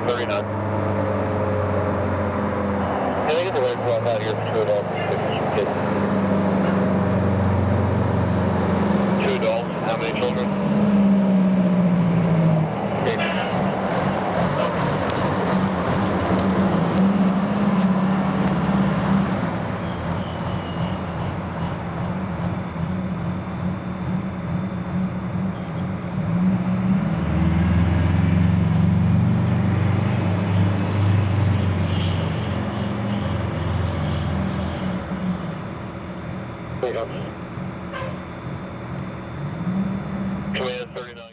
39. I think it's a way to walk out here for 2 adults and 6 kids. 2 adults, how many children? 8. Command 39.